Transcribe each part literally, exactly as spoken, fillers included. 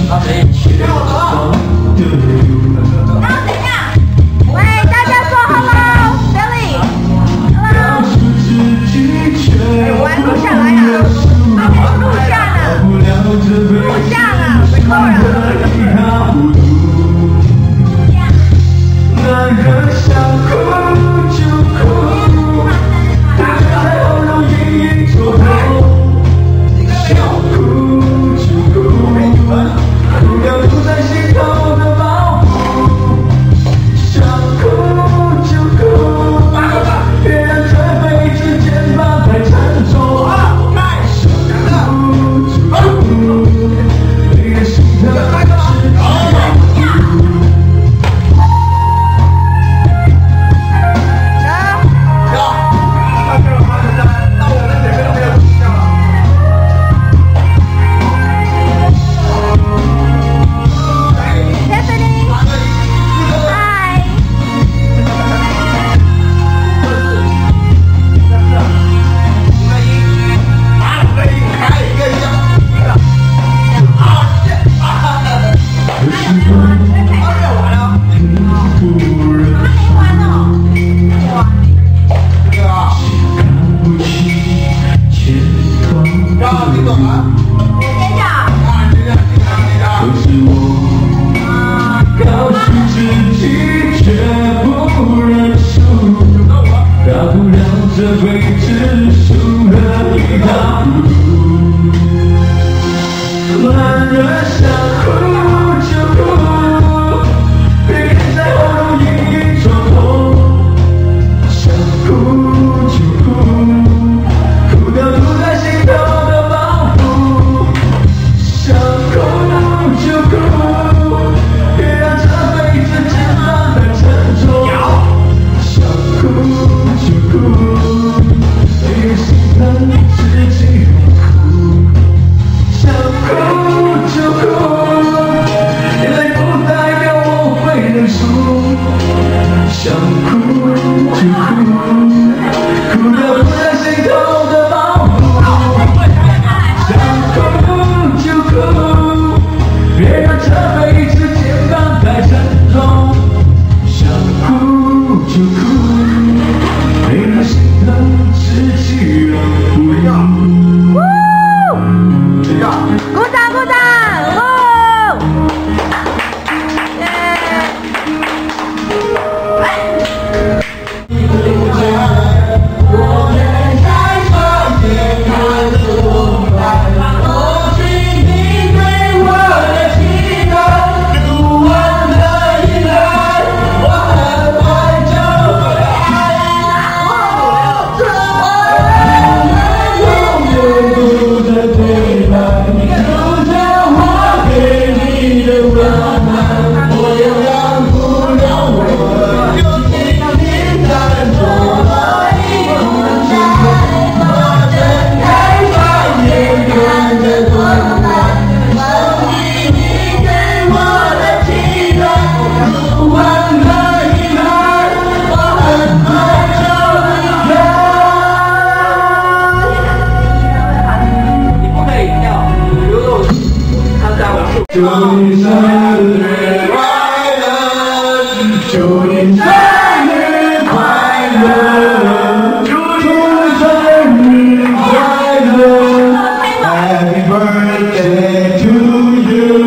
祝你生日快乐，祝你生日快乐，祝你生日快乐 ，Happy birthday to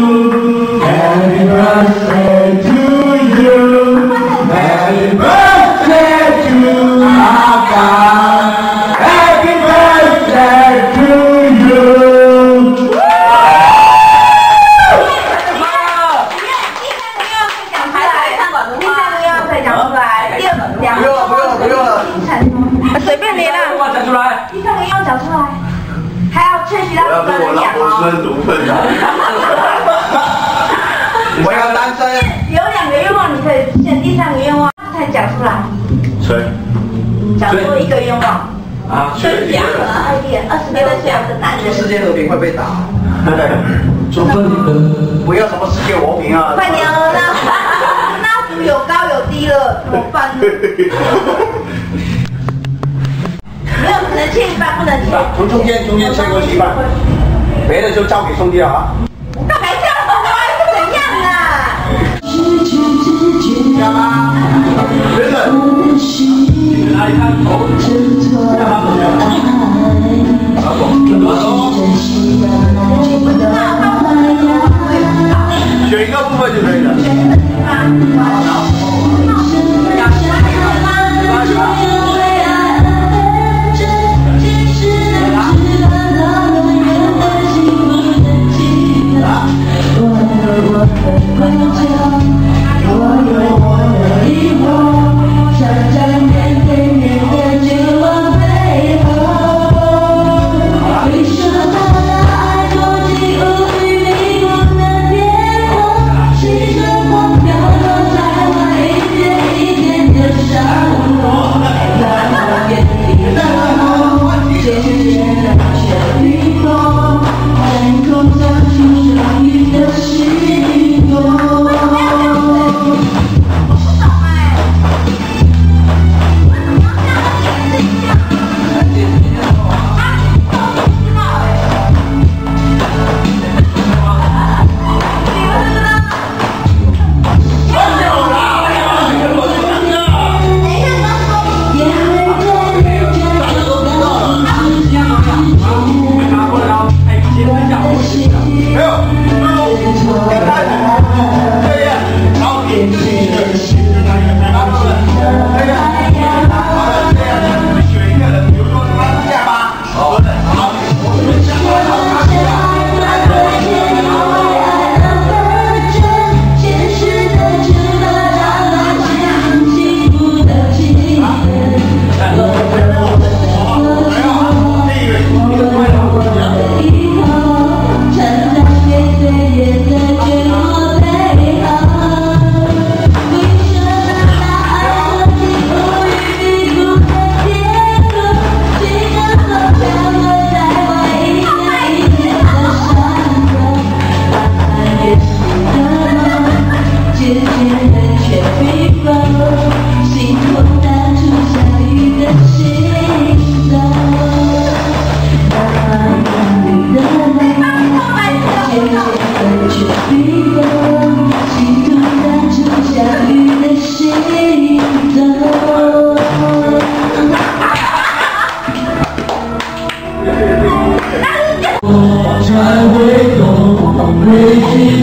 you, Happy birthday to you, Happy birthday to Aga, Happy birthday to you。 随便你啦， 我讲出来， 第三个要讲出来，还要确实要跟人讲哦。 我独吞啊！我要单身。 有两个愿望，你可以实现第三个愿望才讲出来。 谁？ 讲出一个愿望。 啊， 最祥和爱恋二十六岁的男人。 世界和平会被打。祝贺你们！不要什么世界和平啊！ 快点了，那那幅有高有低了，怎么办呢？没有，只能切一半，不能切。 从中间中间切过去一半，别的就交给兄弟了啊。 干嘛这样？ 哪里看头？干嘛不学？好，选一个部分就可以了。 才会懂，会